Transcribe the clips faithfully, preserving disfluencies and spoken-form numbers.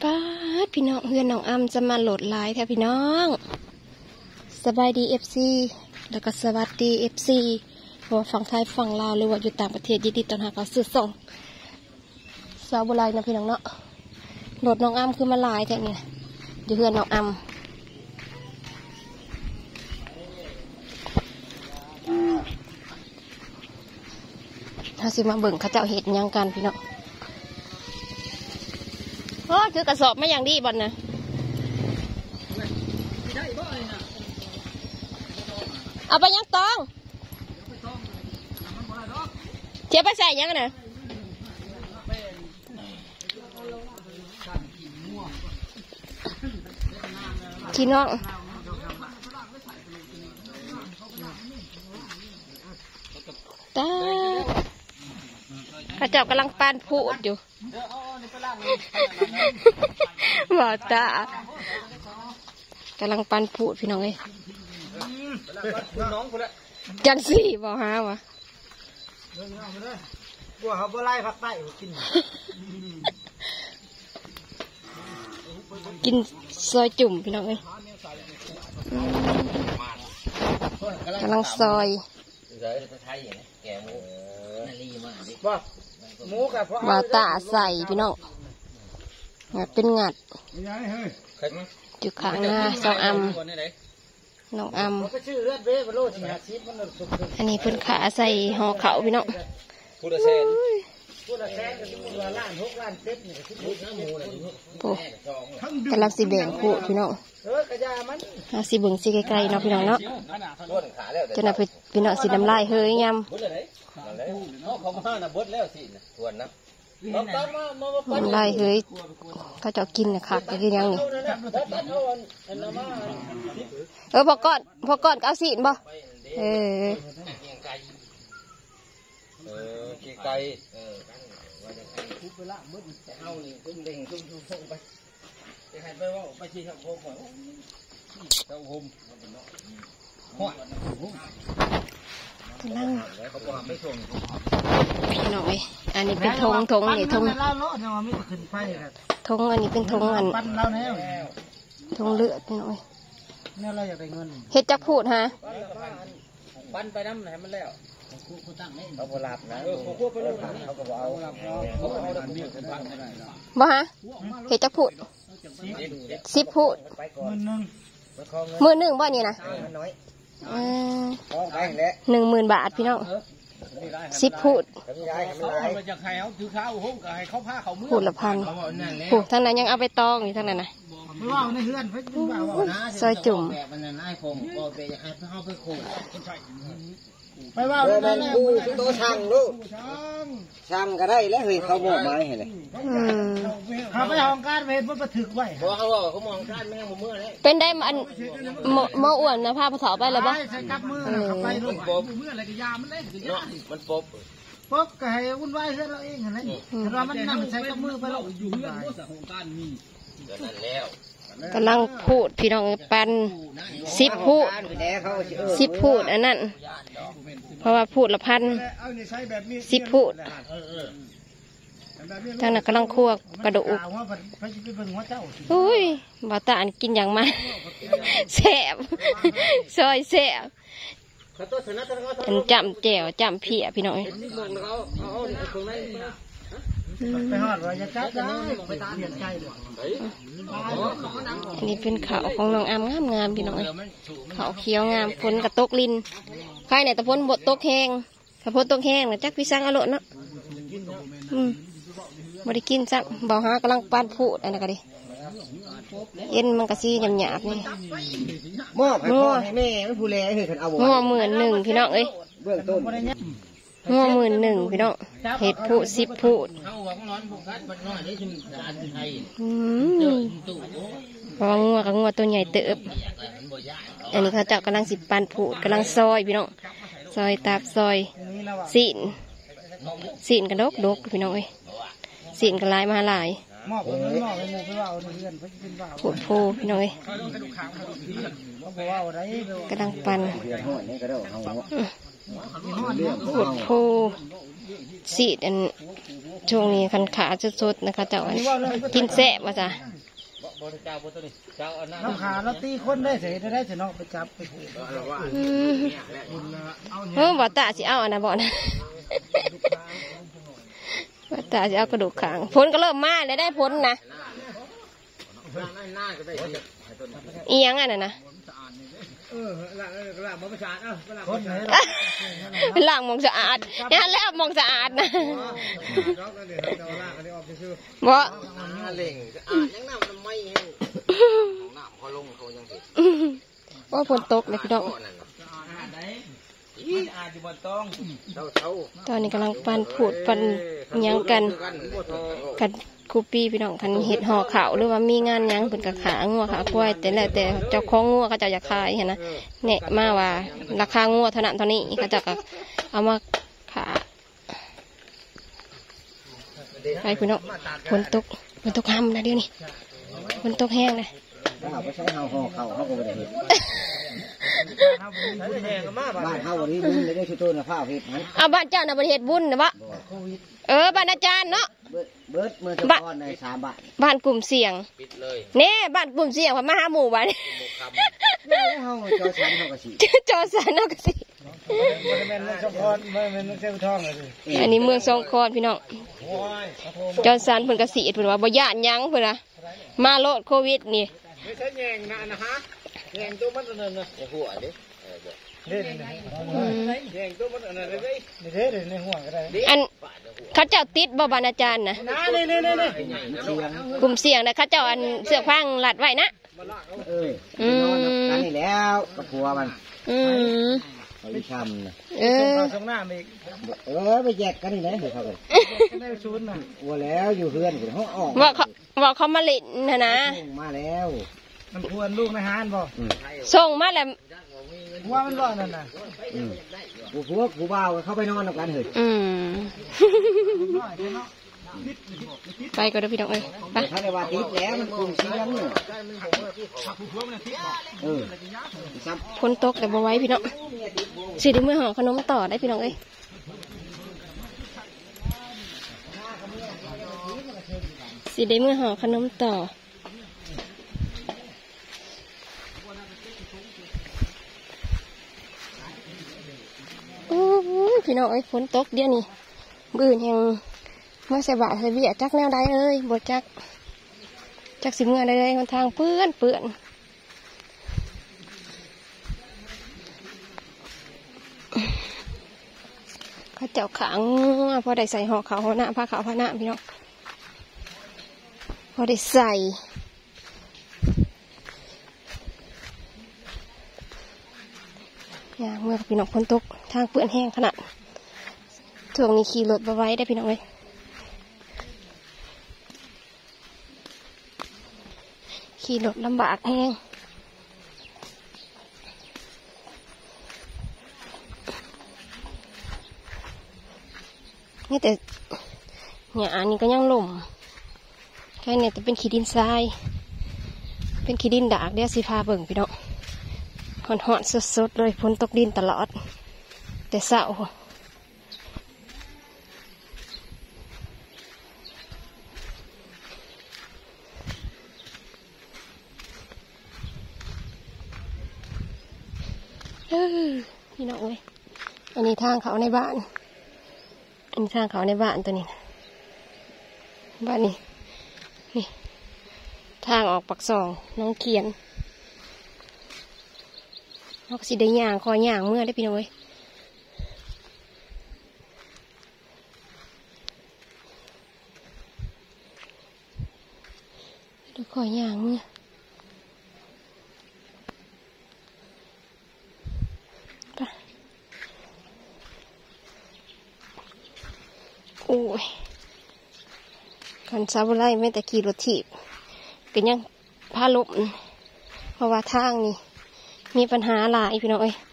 ป้าพี่น้องเพื่อนน้องอ้ำจะมาโหลดไลน์แท้พี่น้องสบายดีเอฟซีแล้วก็สวัสดีเอฟซีเพราะว่าฝั่งไทยฝั่งลาวหรือว่าอยู่ต่างประเทศยินดีต้อนรับเขาซื้อส่งสาวบุไรนะพี่น้องเนาะโหลดน้องอ้ำคือมาไลน์แท้เนี่ยอยู่เพื่อนน้องอ้ำถ้าสิมาเบิ่งเขาเจ้าเห็ดยังกันพี่น้องโอ้คือกระสอบไม่อย่างดีบอลนะเอาไปยังตองเทียบไปใส่ยังนะพี่น้องตาข้าเจ้ากำลังปานพูดอยู่บ่ตากำลังปันพูดพี่น้องเอ้ยจังสี่บ่ฮะวะกลัวเขาบ่ไล่ผักใต้กินกินซอยจุ่มพี่น้องเอ้ยกำลังซอยบ่ตาใส่พี่น้องงัดเป็นงัดจุดขางหน้าสองอัมน้องอัมอันนี้เพิ่นขาใส่ห่อเขาพี่น้องโอ้กำลังสีแบ่งพูดพี่น้องเอาสีเบิ่งสีไกลๆเนาะพี่น้องเนาะจะน่ะพี่น้องสีน้ำลายเฮ้ยยำมันไล่เฮ้ยเขาจะกินนะค่ะจะกินยังนี่เออพอก่อนพอก่อนก็เอาสีนบ่เออเออกี่ไก่เออทุบไปละมึงเอานี่ตุ้มเด้งตุ้มตุ้มส่งไปจะให้ไปว่าไปชี้เขาโค้งเจ้าหุ่มหัวนั่งพี่น้องเอ้ยอันนี้เป็นธงธงนี่ธงธงอันนี้เป็นธงอันธงเลือดพี่น้องเอ้ยเฮ็ดจักพูดฮะปั้นไปน้ำไหนมันแล้วเขาบ่รับนะเขาก็บ่เอาบ่ฮะเฮ็ดจักพูดสิบพูดมือหนึ่งบ่นี่นะหนึ่งหมื่นบาทพี่น้องสิบพูดพูดละพันพูดท่านนั้นยังเอาไปตองอยู่ท่านนั้นนะซอยจุ่มไปว่าไปนั่นกูตัวช่างลูกช่างก็ได้แล้วเฮ้ยเขาบอกไม้เห็นเลยเขาไม่ห้องการเวทมันประถึกไว้เพราะเขาบอกเขามองการไม่ให้ผมเมื่อเลยเป็นได้มันมออ้วนนะพาผู้สาวไปเลยปะใส่กับมือไปลูกป๊บเมื่ออะไรก็ยามันเล่นมันป๊บป๊บก็ให้วุ่นวายเพื่อเราเองอะไรแต่ว่ามันนั่งใส่กับมือไปเราอยู่เรื่องว่าห้องการมีนั่นแล้วกำลังพูดพี่น้องปันสิบพูดสิบพูดอันนั้นเพราะว่าพูดละพันสิบพูดทางนั้นกำลังคั่วกระดูกอุ้ยบ่ตาอันกินอย่างมาแซ่บซอยแซ่บอันจำแจ่วจำเพียพี่น้องไปหอดว่าจะจับได้ไปตามเห็นใจด้วยอันนี้เป็นขาวของน้องอามงามงามพี่น้องขาวเขียวงามฝนกระตกลินใครเนี่ยตะพนบดตกแห้งตะพนตกแห้งนะจักพี่สังอร่อยเนาะอืมบริกินสักบ่าวฮากำลังปั้นพูดอันนั้นก็ดิเอ็นมันกระซีหยาบๆนี่มอบให้พ่อให้แม่ไม่ผู้แลให้เห็นเอาหัวหมื่นหนึ่งพี่น้องเอ้ยเบื้องต้นหัวหมื่นหนึ่งพี่น้องเห็ดพูดสิบพูดเพราะว่างัวกับงัวตัวใหญ่เติบอันนี้เขาเจ้ากำลังสิบปันพูดกำลังซอยพี่น้องซอยตาบซอยสีนสีนกระดกดกพี่น้องเอ้ยสีนกระลายมาลายพูดพูพี่น้องเอ้ยกำลังปันพูดพูสีดอันช่วงนี้คันขาสุดๆนะคะเจ้ากินแซ่บมาจ้ะบริจาคบตัวนี้เจ้าอันนั้นน้ำขาเราตีคนได้เสียได้เสียน้องไปจับไปขู่อืมเฮ้ยบ่ตาสิเอาอันนะบ่นะบ่ตาสิเอากระดูกขางผลก็เริ่มมาแล้วได้ผลนะอีหยังอันน่ะนะเออละละบ่ประสานเออละคนไหนล้างมองสะอาดนี่ฮันแล้วมองสะอาดนะบ่เล่งอ่านยังน้ำมันไม่แห้งน้ำเขาลงเขายังเห็นว่าฝนตกเลยพี่น้องอาจจะบ่ต้องเท่าเท่าตอนนี้กำลังปั่นขูดปั่นหยังกันกันคูปีพี่น้องคันเห็ดห่อขาวหรือว่ามีงานหยังเป็นกระขางัวขากล้วยแต่แล้วแต่เจ้าของงัวเขาจะอยากขายเห็นนะเนี่ยมาว่าราคางัวเท่านั้นเท่านี้เขาจะเอามาขาไปพี่น้องฝนตกฝนตกห้ำนะเดี๋ยวนี้ฝนตกแห้งเลยเอาไปใช้เฮาห่อเขาเขาก็ไม่ได้เห็นบ้านเฮาวันนี้บุญได้ชุดตัวนะผ้าเห็ดไหมเอาบ้านเจ้าน่ะบริเหตุบุญนะวะเออบ้านอาจารย์เนาะเบิดเมื่อตะก้อนในสามบาทบ้านกลุ่มเสี่ยงปิดเลยเน่บ้านกลุ่มเสี่ยงพม่าหาหมู่บ้านเฮาจอชันเฮากระสีจอสานนกสิมันเป็นสองคนมันเป็นเส้นทองเลยอันนี้เมืองสองคอนพี่น้องจอสานเพิ่นกสิเพิ่นว่าบ่ย่านหยังเพิ่นนะมาโลดโควิดนี่ไม่ใช่แยงนะนะฮะแยงตัวมันนั่นนะหัวดินี่นี่แยงตัวมันนั่นเลยนี่เด้อในหัวก็ได้อันเขาเจ้าติดบ่บ้านอาจารย์นะนี่นี่นี่นี่เสียงกลุ่มเสี่ยงนะเขาเจ้าอันเสื้อผ้าลัดไว้นะเอออนอนกันนี่แล้วกับผัวมันอืมไปทำนะเออส่งหน้าอีกเออไปแยกกันนี่นะเดี๋ยวเขากันได้ศูนย์นะกลัวแล้วอยู่เพื่อนกูห้องออกว่าเขาว่าเขามาเล่นนะนะมาแล้วมันควรลูกในฮานบ่ส่งมาแล้วว่ามันบ่นั่นน่ะกูพวกกูบ่าวเข้าไปนอนกันเฮ้ยอืมไปก็ได้พี่น้องเอ้ยไปถ้าได้ว่าติดแล้วมันคงเสียงเนี่ยเออฝนตกแต่บ่ไหว้พี่น้องสิได้มื้อห่อขนมต่อได้พี่น้องเอ้ยสิได้มื้อห่อขนมต่อโอ้ยพี่น้องเอ้ยฝนตกเดี๋ยวนี้บื้นแห่งเมื่อใส่บาตรใส่เบี้ยจักแนวใดเอ้ยบ่จักจักสิเมื่อใดเลยมันทางเปื้อนเปื้อนข้าเจ้าขังพอได้ใส่ห่อขาวห่อหน้าผ้าขาวผ้าหน้าพี่น้องพอได้ใส่อย่างเมื่อพี่น้องฝนตกทางเปื้อนแห้งขนาดช่วงนี้ขี่รถมาไว้ได้พี่น้องเลยขี่รถลำบากแห้งนี่แต่เนี่ยอันนี้ก็ยังล่มแค่เนี่ยจะเป็นขี้ดินทรายเป็นขี้ดินดากเดี๋ยวสิพาเบิ่งพี่น้องหอนหอนสดๆเลยฝนตกดินตลอดแต่เศร้าพี่น้องเอ้ยอันนี้ทางเขาในบ้านอันนี้ทางเขาในบ้านตัวนี้นะบ้านนี้นี่ทางออกปักซองน้องเขียนเราก็สิได้ย่างคอย่างเมื่อได้พี่น้องเอ้ยเดี๋ยวคอย่างเมื่อโอ้ยขันซาบุไรไม่แต่ขี่รถถีบก็ยังพาลบเพราะว่าทางนี่มีปัญหาหลายพี่น้องเอ้ย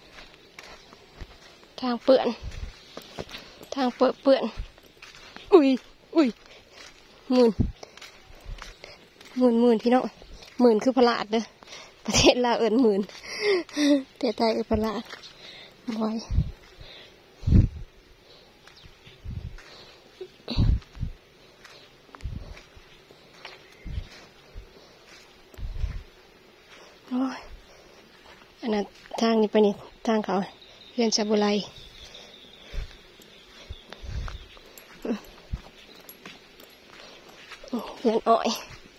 ทางเปื่อนทางเปื่อนเปื่อนอุ้ยอุ้ยหมื่นหมื่นหมื่นพี่น้องหมื่นคือพลาดเด้อประเทศลาวเอิญหมื่นประเทศไทยเอิญพลาดบ่อยโอ้ยอันนั้นทางนี้ไปนี่ทางเขาเรือนซาบุไรเรือนอ้อย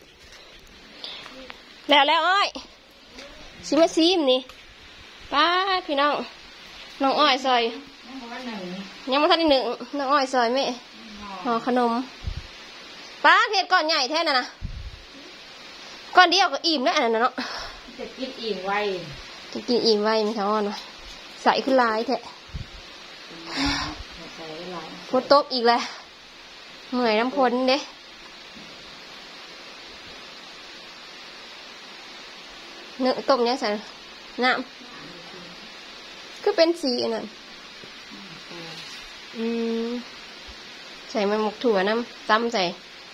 แล้วแล้วอ้อยซิมาซีมนี่ป้าพี่น้องน้องอ้อยซอยยังมาทันอีกหนึ่งน้องอ้อยซอยแม่ห่อขนมป้าเผ็ดก้อนใหญ่แท้น่ะนะก้อนเดียวก็อิ่มแล้วอันนั้นเนาะจะกินอิ่มไวจะกินอิ่มไวมีท้องอ่อนวะใส่ขึ้นลายแท้ฝนตกอีกแล้วเหนื่อยน้ำพ้นเด้เนื้อต้มเนี้ยใส่น้ำคือเป็นสีอันนั้นอืมใส่มันหมกถั่วน้ำตั้มใส่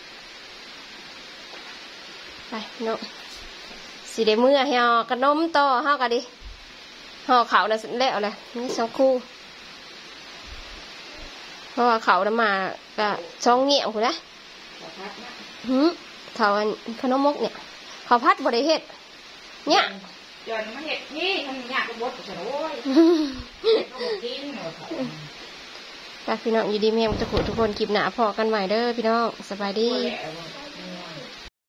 ไปเนาะสีเดมือห่อขนมต่อห่อกันดิห่อเขาแล้วเสร็จแล้วเลยนี่สองคู่เพราะว่าเขาน้ำมาก็ช่องเงี้ยวคุณนะหืมเขาขนมมกเนี่ยเขาพัดบริเฮ็ดเนี่ยจนมาเห็ดนี่ทำยากก็บดเฉยโว้ยกินไปพี่น้องอยู่ดีแม่ทุกคนทุกคนคลิปหนาพอกันใหม่เด้อพี่น้องสบายดี